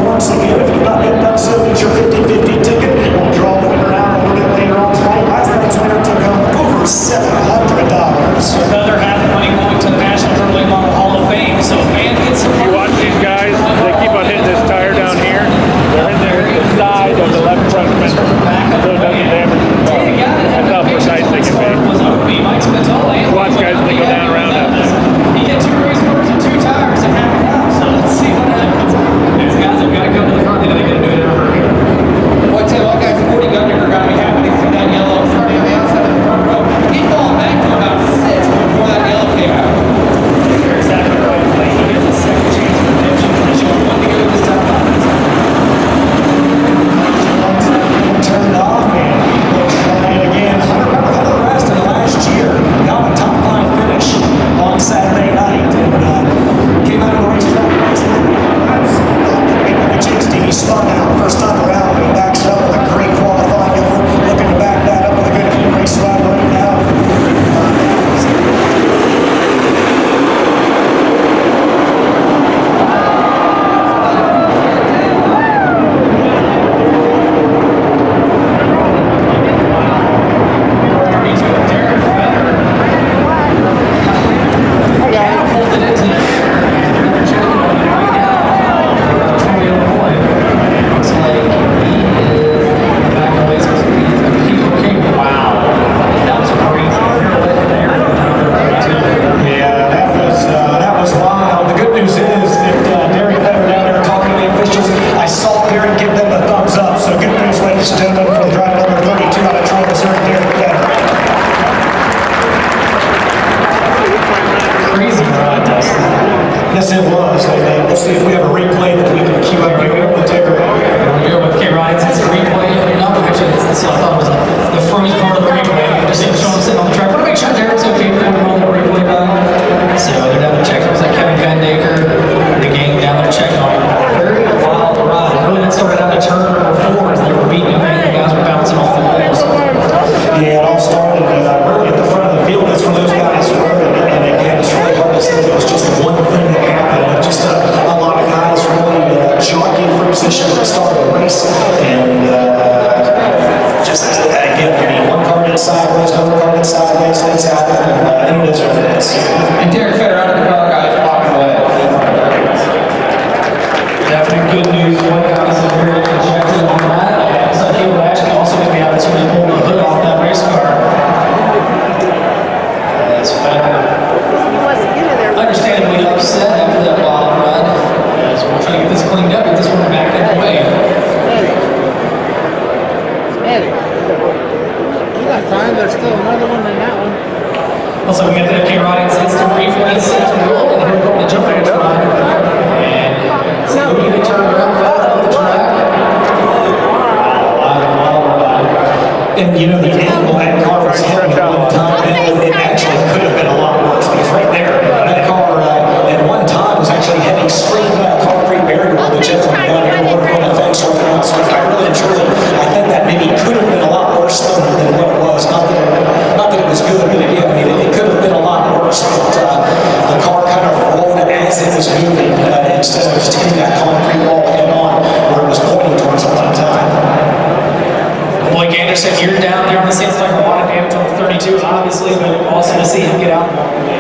once again, if you've not yet done so, get your 50-50 ticket. We'll draw the winner out a little bit later on tonight. Last night's winner took home over $700. Another half money going to the National Hurdling Hall of Fame. So a fan gets some. You watch these guys, they keep on hitting this tire down here. They're in there, the side of the left front fender. So it doesn't damage the car. That's how precise they can be. Watch guys when they go down around out there. He hit 2 race cars and 2 tires in half an hour. So let's see what happens. These guys have got to come to the front. They know they're going to do it in a hurry. Boy, I tell you what, guys, 40 Gundinger got to be happy to see that yellow starting on the outside of the front row. He's falling back to about 6 before that yellow came out. You're exactly right, Clay. He gets a second chance for redemption. He's showing one to go this time. Turned off and we'll try it again. Remember how the rest of the last year got a top 5 finish on Saturday night and came out of the racetrack. He spun out first time around, but he backs up with a great qualifying effort. Looking to back that up with a good heat race ride right now. Yes, it was. We'll see if we have a replay that we can queue up here with Terry. Here with K. Ryan, it's a replay. No, actually, it's I thought it was the first part of the replay. Just show him sitting on the track. I want to make sure Derek's okay before we roll the replay back. So they're down there checking. It was like Kevin Van Daker, the gang down there checking on him. Very wild ride. Really, that started out of turn number 4 as they were beating him in. The guys were bouncing off the walls. Yeah, it all started really at the front of the field. That's where those guys were. And again, it's really hard to say it was just one thing that happened. Just a lot of guys really jockeying for position at the start of the race. And just again, I mean, one car did sideways, another car did sideways, things happen, and it is what it is. And Derek Fetter out of the car, guys, walking away. Definitely good news. One guy is very dejected on that. So he will actually also going to be out this week pulling the hood off that race car. That's Fetter. Understandably upset after that wild run. So we're trying to get this cleaned up, get this one back in the way. You got time, there's still another one in that one. Also, we got the FK Riding System replay set to roll, and here we're going to jump into the ride. And see who can turn around off the track. Wild ride. And you know, the angle that car was hitting at one time, it actually could have been a lot worse because right there, that car at one time was actually heading straight into that concrete barrier where the gentleman down here working on the fence right now. So I really and truly, I think that maybe could have been a lot worse than what it was. Not that it was good, but again, I mean, it could have been a lot worse. But the car kind of rolled as it was moving instead of just hitting that concrete wall head on where it was pointing towards at one time. Blake Anderson, you're down there on the same like a lot of damage on the 32, obviously, but awesome to see him get out.